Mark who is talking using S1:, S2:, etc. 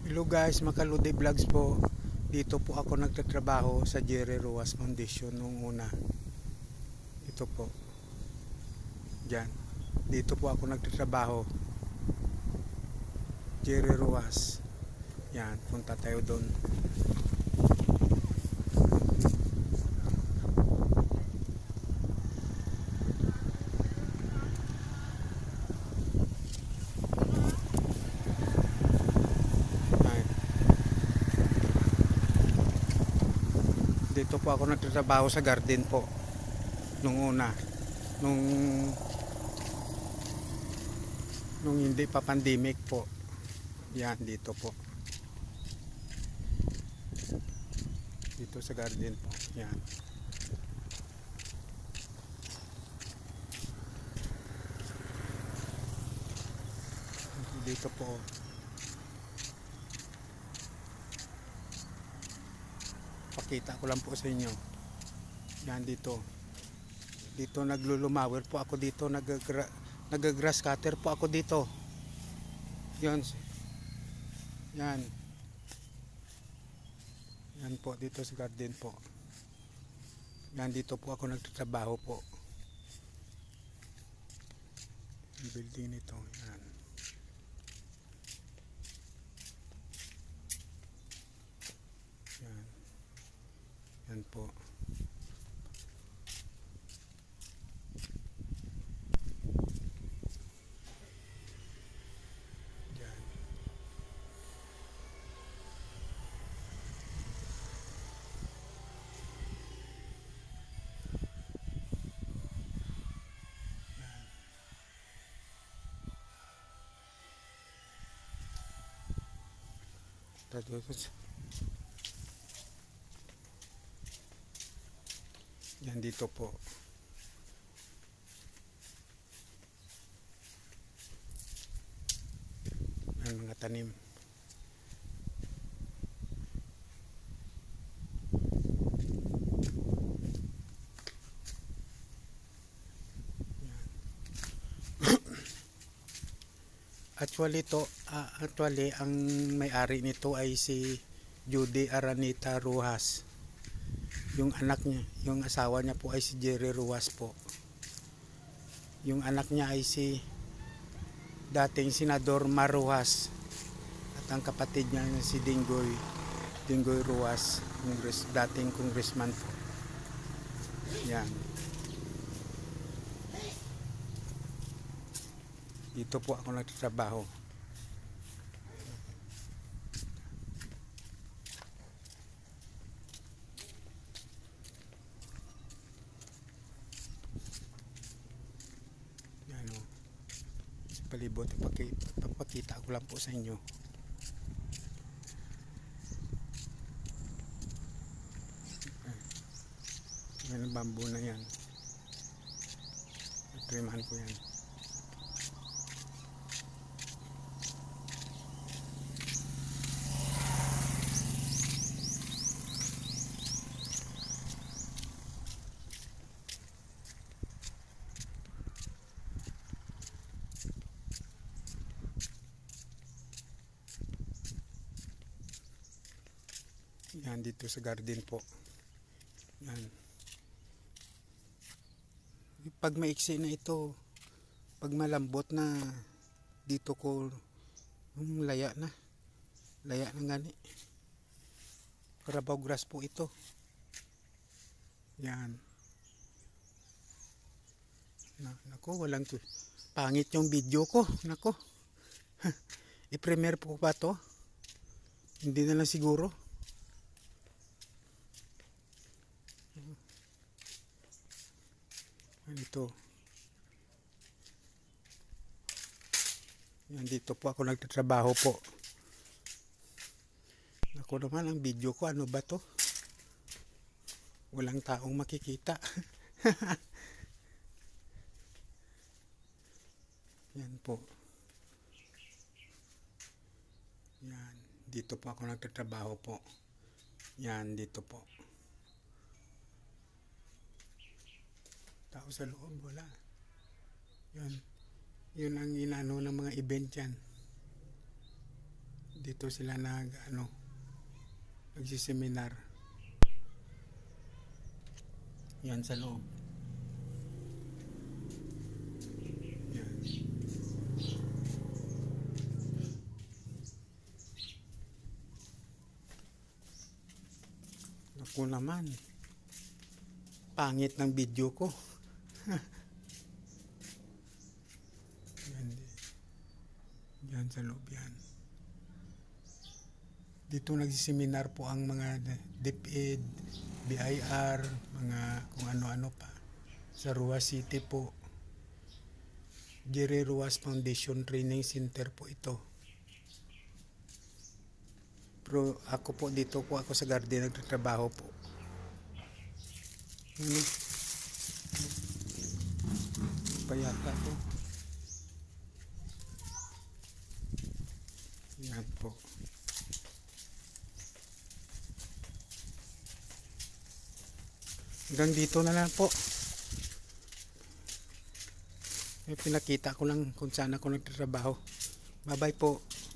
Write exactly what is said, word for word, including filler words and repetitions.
S1: Hello guys, Makaludi Vlogs po. Dito po ako nagtatrabaho sa Jerry Ruas Foundation nung una. Ito po. Diyan. Dito po ako nagtatrabaho. Jerry Ruas. Yan, punta tayo doon. Dito po ako nagtatrabaho sa garden po nung una, nung nung hindi pa pandemic po. Yan, dito po, dito sa garden po. Yan, dito po. Pakita ko lang po sa inyo. Yan, dito. Dito naglulumawer po ako dito. Nag-grass cutter po ako dito. Yan. Yan. Yan po, dito sa garden po. Yan, dito po ako nagtatrabaho po. Yung building nito. Yan. Yan. Yan po. Yan. Tapos yan, dito po. Ang mga tanim. Yan. Actually to, uh, actually ang may-ari nito ay si Judy Aranita Ruas. Yung anak niya, yung asawa niya po ay si Jerry Ruas po. Yung anak niya ay si dating Senador Mar Ruas. At ang kapatid niya si Dinggoy, Dinggoy Ruas, congress, dating congressman po. Yan. Dito po ako nagtatrabaho. Palibot, ipapakita ko lang po sa inyo. Yan ang bamboo na yan. Trimahan ko yan. Yan, dito sa garden po. Yan. Pag maiksi na ito, pag malambot na, dito ko um, laya na. Laya na gani. Carabao grass po ito. Yan. Na, nako, walang to. Pangit yung video ko. Nako. I-premiere po ba to? Hindi na lang siguro. Ito. Yan, dito po ako nagtatrabaho po. Ako naman ang video ko, ano ba to? Walang taong makikita. Yan po. Yan, dito po ako nagtatrabaho po. Yan, dito po. Tao sa loob, wala. Yan. Yun ang inano ng mga event yan. Dito sila nag ano, nagsiseminar. Yan sa loob. Yan. Naku naman. Pangit ng video ko. Yan. Yan sa loob yan. Dito nagsiseminar po ang mga DepEd, B I R, mga kung ano-ano pa. Sa Ruas City po. Jerry Ruas Foundation Training Center po ito. Pero ako po dito po ako sa garden nagtatrabaho po. Ano? Payata po. Yan po. Hanggang dito na lang po. Eh, pinakita ko lang kung saan ako nagtatrabaho. Bye bye po.